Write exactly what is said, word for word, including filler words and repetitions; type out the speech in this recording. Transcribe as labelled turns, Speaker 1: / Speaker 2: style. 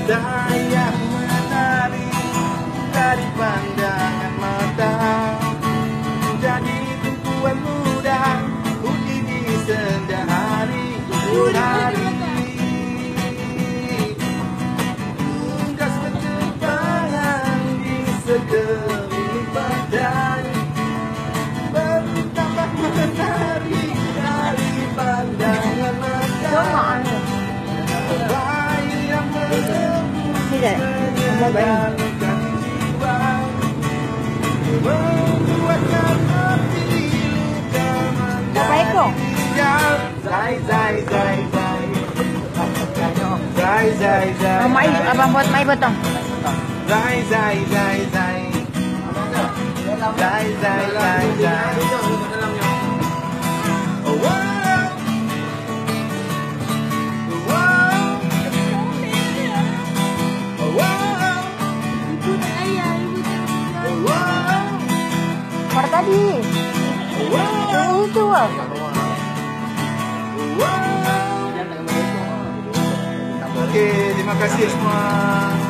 Speaker 1: Wajah yang menarik dari pandangan mata, jadi tumpuan muda uji di senda hari hari. Gas berterbangan di sekeliling badan, bertambah menarik dari pandangan mata.
Speaker 2: Tidak, mau bayar. Berapa ekor?
Speaker 1: Zai zai zai zai. Zai zai zai.
Speaker 2: Oh, mai, abang buat mai potong.
Speaker 1: Zai zai zai zai. Zai zai zai zai. Oh, wow.
Speaker 2: Mana tadi? Yang itu ah.
Speaker 1: Oke, terima kasih semua.